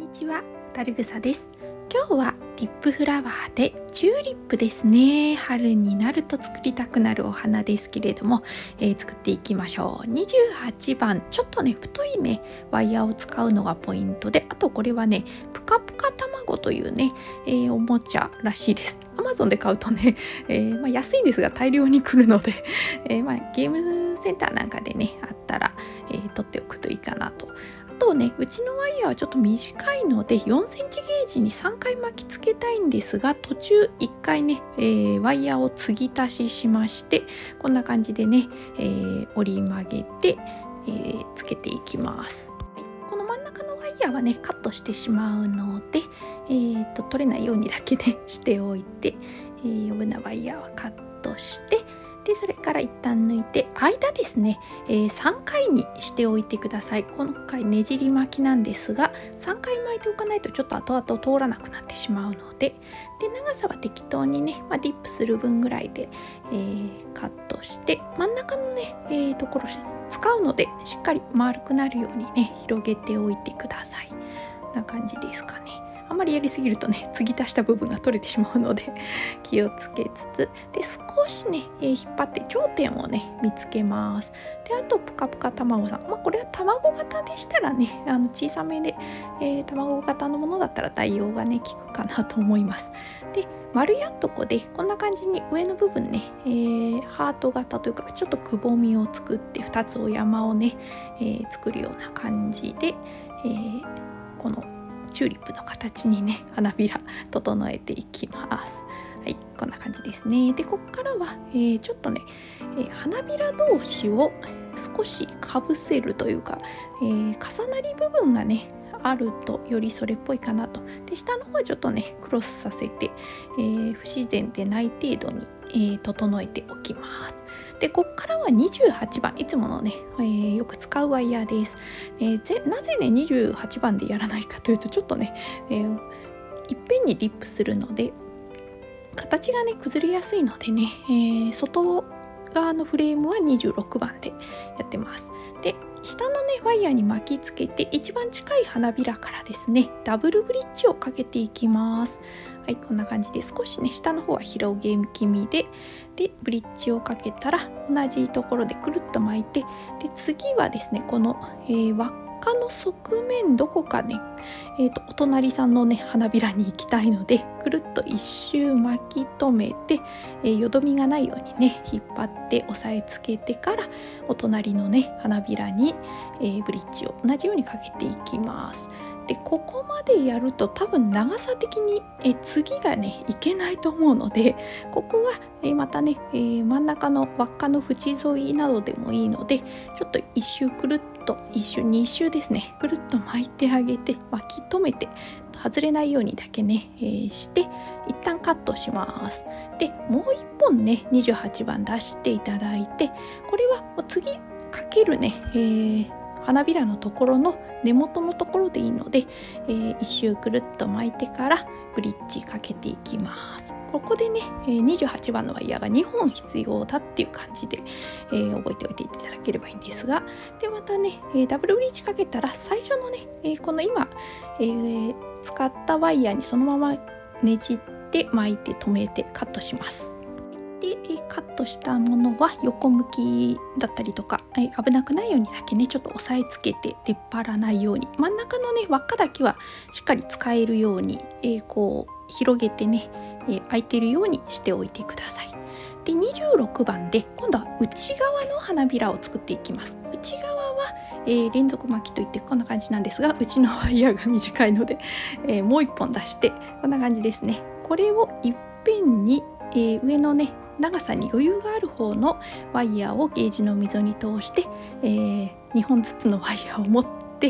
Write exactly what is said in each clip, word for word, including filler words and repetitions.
ちは、タルグサです。今日はリップフラワーでチューリップですね。春になると作りたくなるお花ですけれども、えー、作っていきましょう。にじゅうはちばん、ちょっとね太いねワイヤーを使うのがポイントで、あとこれはねぷかぷか卵というね、えー、おもちゃらしいです。アマゾンで買うとね、えーまあ、安いんですが大量に来るので、えーまあ、ゲームセンターなんかでねあったら、えー、取っておくといいかなと。あとね、うちのワイヤーはちょっと短いのでよんセンチゲージにさんかい巻きつけたいんですが、途中いっかいね、えー、ワイヤーを継ぎ足ししまして、こんな感じでね、えー、折り曲げて、えー、つけていきます。はい、この真ん中のワイヤーはねカットしてしまうので、えー、と取れないようにだけねしておいて、えー、余分なワイヤーはカットして、でそれから一旦抜いて、間ですね、えー、さんかいにしておいてください。今回ねじり巻きなんですが、さんかい巻いておかないとちょっと後々通らなくなってしまうので、で長さは適当にね、まあ、ディップする分ぐらいで、えー、カットして、真ん中のね、えー、ところ使うのでしっかり丸くなるようにね広げておいてください。こんな感じですかね。あんまりやりすぎるとね継ぎ足した部分が取れてしまうので気をつけつつ、で少しね、えー、引っ張って頂点をね見つけます。であとぷかぷか卵さん、まあ、これは卵型でしたらねあの小さめで、えー、卵型のものだったら代用がね効くかなと思います。で丸やっとこでこんな感じに上の部分ね、えー、ハート型というかちょっとくぼみを作ってふたつお山をね、えー、作るような感じで、えー、このチューリップの形にね花びら整えていきます。はい、こんな感じですね。でここからは、えー、ちょっとね、えー、花びら同士を少しかぶせるというか、えー、重なり部分がねあるとよりそれっぽいかなと。で下の方はちょっとねクロスさせて、えー、不自然でない程度に、えー、整えておきます。でここからはにじゅうはちばん、いつものね、えー、よく使うワイヤーです。えー、ぜなぜねにじゅうはちばんでやらないかというと、ちょっとね、えー、いっぺんにディップするので形がね崩れやすいのでね、えー、外側のフレームはにじゅうろくばんでやってます。で下のねワイヤーに巻きつけて一番近い花びらからですねダブルブリッジをかけていきます。はい、こんな感じで少しね下の方は広げ気味で、でブリッジをかけたら同じところでくるっと巻いて、で次はですねこの、えー、輪っかの側面どこかね、えーと、お隣さんのね花びらに行きたいのでくるっと一周巻き止めて、えー、よどみがないようにね引っ張って押さえつけてからお隣のね花びらに、えー、ブリッジを同じようにかけていきます。でここまでやると多分長さ的にえ次がねいけないと思うので、ここはえまたね、えー、真ん中の輪っかの縁沿いなどでもいいので、ちょっと一周くるっと一周二周ですねくるっと巻いてあげて巻き止めて外れないようにだけね、えー、して一旦カットします。でもういっぽんねにじゅうはちばん出していただいて、これはもう次かけるね、えー花びらのところの根元のところでいいので、えー、一周くるっと巻いてからブリッジかけていきます。ここでね、えー、にじゅうはちばんのワイヤーがにほん必要だっていう感じで、えー、覚えておいていただければいいんですが、でまたね、えー、ダブルブリッジかけたら最初のね、えー、この今、えー、使ったワイヤーにそのままねじって巻いて止めてカットします。でカットしたものは横向きだったりとか、え危なくないようにだけねちょっと押さえつけて出っ張らないように、真ん中のね輪っかだけはしっかり使えるように、えー、こう広げてね、えー、空いてるようにしておいてください。でにじゅうろくばんで今度は内側の花びらを作っていきます。内側は、えー、連続巻きといってこんな感じなんですが、うちのワイヤーが短いので、えー、もういっぽん出してこんな感じですね。これをいっぺんに、えー、上のね長さに余裕がある方のワイヤーをゲージの溝に通して、えー、にほんずつのワイヤーを持って、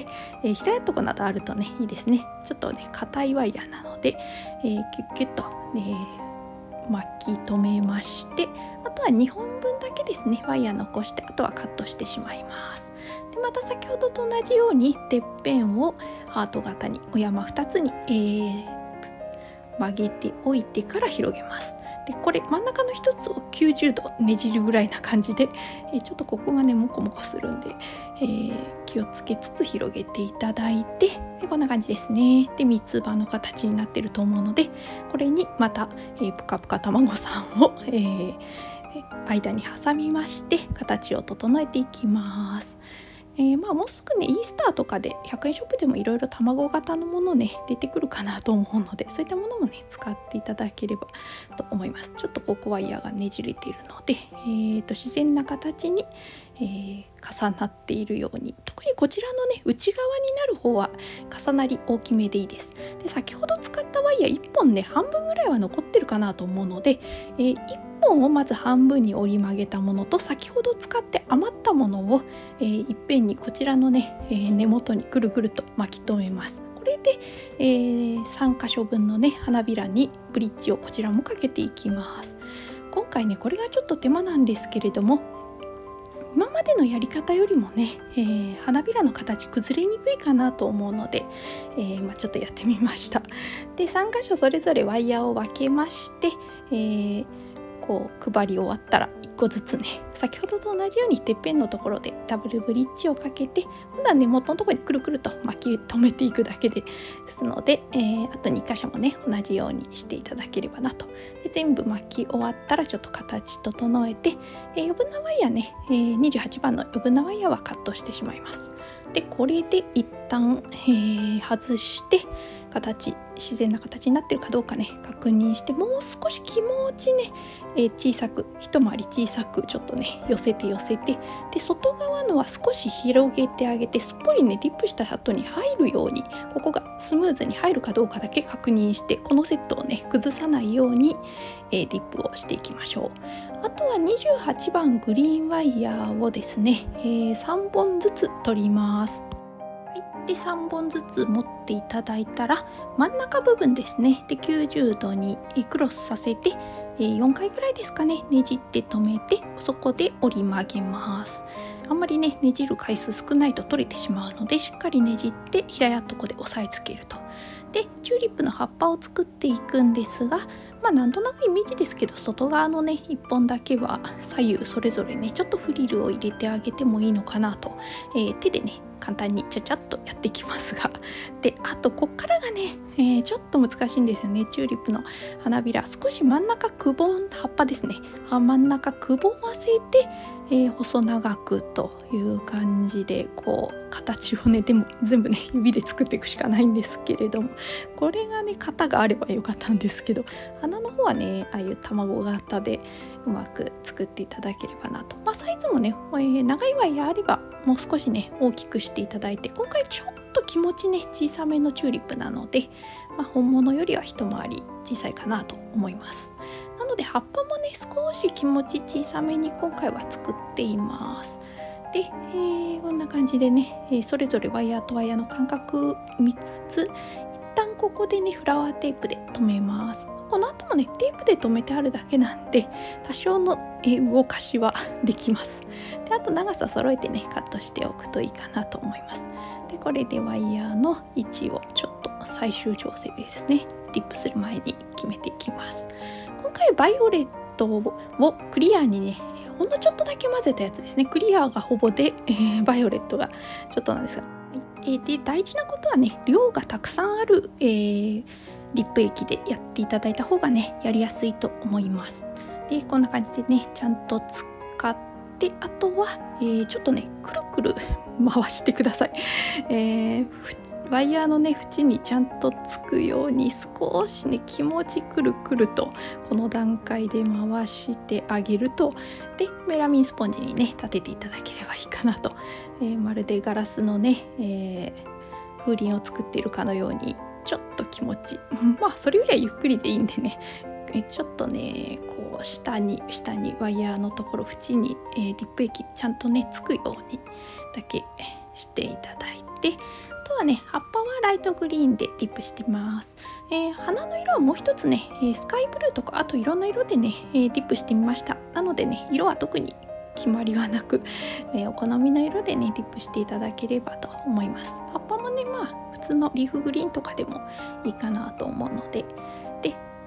えー、平とこなどあるとねいいですね。ちょっとね硬いワイヤーなので、えー、キュッキュッと、えー、巻き止めまして、あとはにほんぶんだけですねワイヤー残して、あとはカットしてしまいます。でまた先ほどと同じようにてっぺんをハート型にお山ふたつに、えー曲げておいてから広げます。でこれ真ん中の一つをきゅうじゅうどねじるぐらいな感じで、えー、ちょっとここがねモコモコするんで、えー、気をつけつつ広げていただいて、でこんな感じですね。で三つ葉の形になってると思うので、これにまた、えー、ぷかぷか卵さんを、えー、間に挟みまして形を整えていきます。えー、まあもうすぐねイースターとかでひゃくえんショップでもいろいろ卵型のものね出てくるかなと思うので、そういったものもね使っていただければと思います。ちょっとここワイヤーがねじれているので、えー、と自然な形に、えー、重なっているように、特にこちらのね内側になる方は重なり大きめでいいです。で先ほど使ったワイヤーいっぽんね半分ぐらいは残ってるかなと思うので、えー、いっぽんをまず半分に折り曲げたものと、先ほど使って余ったものを、えー、いっぺんにこちらのね、えー、根元にくるくると巻き留めます。これで、えー、さん箇所分のね花びらにブリッジをこちらもかけていきます。今回ねこれがちょっと手間なんですけれども、今までのやり方よりもね、えー、花びらの形崩れにくいかなと思うので、えーまあ、ちょっとやってみました。でさん箇所それぞれワイヤーを分けまして、えーこう配り終わったらいっこずつね、先ほどと同じようにてっぺんのところでダブルブリッジをかけて、今度は根元のところにくるくると巻き止めていくだけですので、えー、あとに箇所もね同じようにしていただければなと。で全部巻き終わったらちょっと形整えて、えー、余分なワイヤーね、えー、にじゅうはちばんの余分なワイヤーはカットしてしまいます。でこれで一旦、えー、外して形自然な形になってるかどうかね確認して、もう少し気持ちね、えー、小さく一回り小さくちょっとね寄せて寄せて、で外側のは少し広げてあげて、すっぽりねディップした後に入るように、ここがスムーズに入るかどうかだけ確認して、このセットをね崩さないように、えー、ディップをしていきましょう。あとはにじゅうはちばんグリーンワイヤーをですね、えー、さんぼんずつ取ります。でさんぼんずつ持っていただいたら、真ん中部分ですねできゅうじゅうどにクロスさせて、よんかいぐらいですかねねじって止めて、そこで折り曲げます。あんまりねねじる回数少ないと取れてしまうので、しっかりねじって平やっとこで押さえつけると。でチューリップの葉っぱを作っていくんですが、まあなんとなくイメージですけど、外側のねいっぽんだけは左右それぞれねちょっとフリルを入れてあげてもいいのかなと、えー、手でね簡単にちゃちゃっとやっていきますが、であとこっからがね、えー、ちょっと難しいんですよね。チューリップの花びら少し真ん中くぼん葉っぱですね真ん中くぼませて、えー、細長くという感じでこう形をねでも全部ね指で作っていくしかないんですけれども、これがね型があればよかったんですけど、花の方はねああいう卵型でうまく作っていただければなと。まあ、サイズもね、えー、長いワイヤーあればもう少しね大きくしていただいて、今回ちょっと気持ちね小さめのチューリップなので、まあ、本物よりは一回り小さいかなと思います。なので葉っぱもね少し気持ち小さめに今回は作っています。で、えー、こんな感じでね、えー、それぞれワイヤーとワイヤーの間隔見つつ、一旦ここでねフラワーテープで留めます。この後もねテープで留めてあるだけなんで多少の動かしはできます。であと長さ揃えてねカットしておくといいかなと思います。でこれでワイヤーの位置をちょっと最終調整ですねディップする前に決めていきます。今回バイオレットをクリアにねほんのちょっとだけ混ぜたやつですね。クリアがほぼで、えー、バイオレットがちょっとなんですが、えー、で大事なことはね量がたくさんある、えー、リップ液でやっていただいた方がねやりやすいと思います。でこんな感じでねちゃんと使って、あとは、えー、ちょっとねくるくる回してください。えーワイヤーのね縁にちゃんとつくように少しね気持ちくるくるとこの段階で回してあげると、でメラミンスポンジにね立てていただければいいかなと、えー、まるでガラスのね、えー、風鈴を作っているかのようにちょっと気持ちまあそれよりはゆっくりでいいんでね、えちょっとねこう下に下にワイヤーのところ縁に、えー、ディップ液ちゃんとねつくようにだけしていただいて、あとはね葉っぱはライトグリーンでディップしてます。えー、花の色はもう一つね、えー、スカイブルーとかあといろんな色でね、えー、ディップしてみました。なのでね色は特に決まりはなく、えー、お好みの色でねディップしていただければと思います。葉っぱもねまあ普通のリーフグリーンとかでもいいかなと思うので、で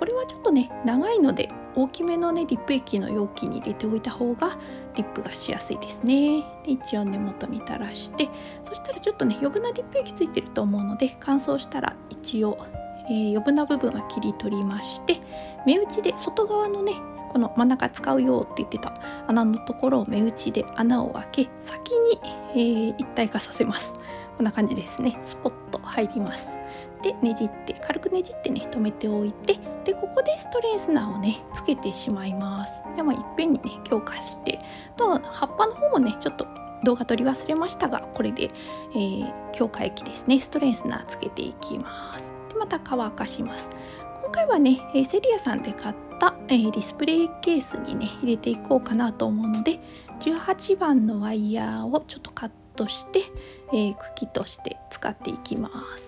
これはちょっとね長いので大きめのねリップ液の容器に入れておいた方がリップがしやすいですね。で一応根元に垂らして、そしたらちょっとね余分なリップ液ついてると思うので、乾燥したら一応、えー、余分な部分は切り取りまして、目打ちで外側のねこの真ん中使うよって言ってた穴のところを目打ちで穴を開け、先に、えー、一体化させます。こんな感じですね。スポッと入ります。でねじって軽くねじってね止めておいて、でここでストレースナーをねつけてしまいます。でまあいっぺんにね強化して、と葉っぱの方もねちょっと動画撮り忘れましたが、これで、えー、強化液ですねストレースナーつけていきます。でまた乾かします。今回はねセリアさんで買った、えー、ディスプレイケースにね入れていこうかなと思うので、じゅうはちばんのワイヤーをちょっとカットして、えー、茎として使っていきます。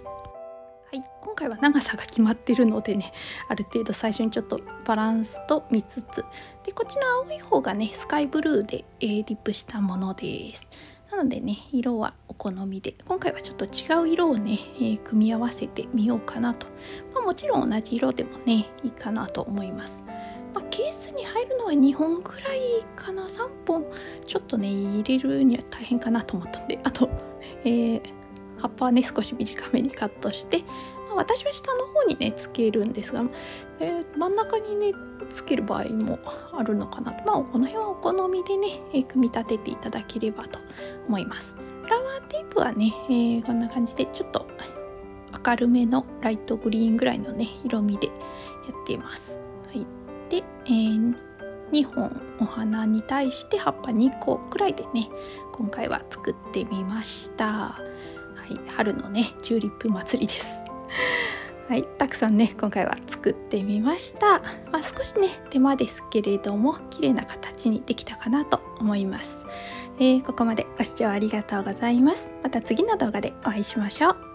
はい、今回は長さが決まってるのでね、ある程度最初にちょっとバランスと見つつ、でこっちの青い方がねスカイブルーで、えー、リップしたものです。なのでね色はお好みで、今回はちょっと違う色をね、えー、組み合わせてみようかなと、まあ、もちろん同じ色でもねいいかなと思います。まあ、ケースに入るのはにほんくらいかな。さんぼんちょっとね入れるには大変かなと思ったんで、あと、えー葉っぱはね少し短めにカットして、まあ、私は下の方にねつけるんですが、えー、真ん中にねつける場合もあるのかなと、まあこの辺はお好みでね、えー、組み立てていただければと思います。フラワーテープはね、えー、こんな感じでちょっと明るめのライトグリーンぐらいのね色味でやっています。はい、で、えー、にほんお花に対して葉っぱにこくらいでね今回は作ってみました。はい、春のねチューリップ祭りです。はい、たくさんね今回は作ってみました。まあ、少しね手間ですけれども綺麗な形にできたかなと思います。えー、ここまでご視聴ありがとうございます。また次の動画でお会いしましょう。